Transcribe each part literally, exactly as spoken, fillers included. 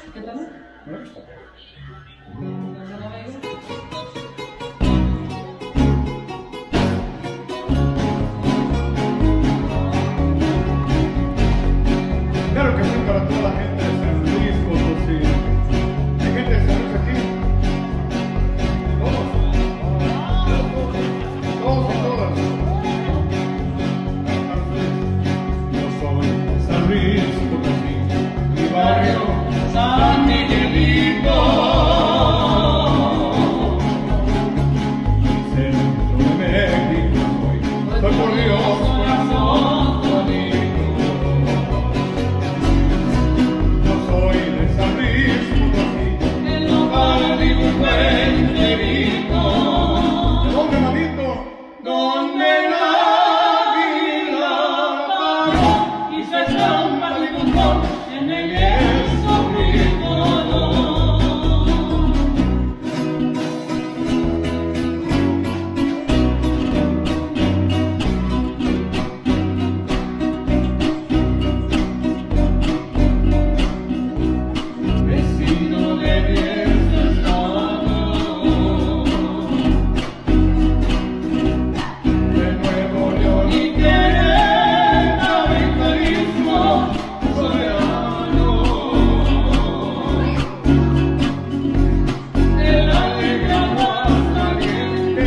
¿Qué tal? Me gusta. Claro que sí, para toda la gente de San Luis Potosí. ¿Hay gente de San Luis aquí? Todos. Todos y todas. Yo soy de San Luis Potosí, mi barrio San Miguelito. Centro de México soy, soy por Dios corazón bonito. Yo soy de San Luis Potosí, el hogar de un buen negrito. ¿De dónde, manito? Donde la águila paró y se estampa el botón en el lienzo tricolor. Vecino de diez estados de Nuevo León y Querétaro y Jalisco soberano, de la alegre Aguascalientes,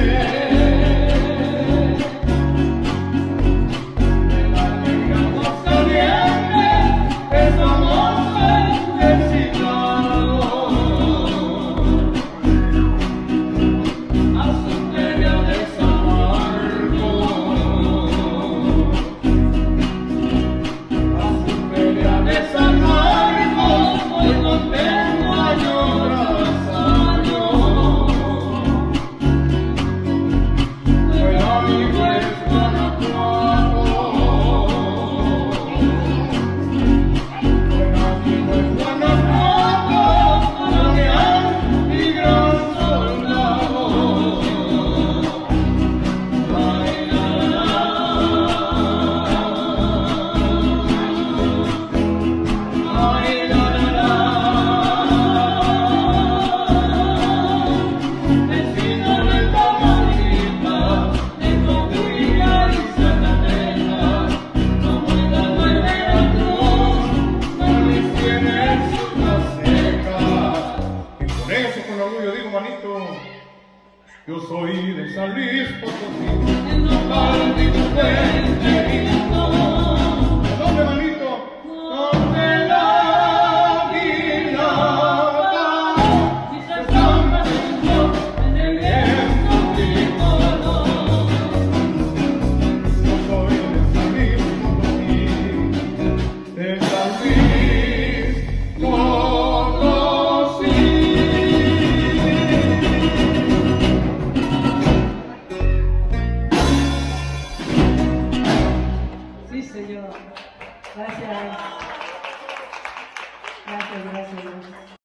de la alegre Aguascalientes, que somos necesitados. A su feria de San Marcos, a su feria de San Marcos, hoy contento año tras año. Buen amigo es Guanajuato, buen amigo es Guanajuato, colonial y gran soldado. Ay, la, la, ay, la, la, la. Vecino de Tamaulipas, de Coahuila y Zacatecas, como Hidalgo y Veracruz, San Luis tiene sus aztecas. Y por eso con orgullo digo, manito, yo soy de San Luis Potosí, el local de tu buen negrito. ¿De dónde, manito? Donde la águila paró y se estampa el botón en el lienzo tricolor. Yo soy de San Luis Potosí, de San Luis Potosí. Sí, señor. Gracias. Gracias, gracias.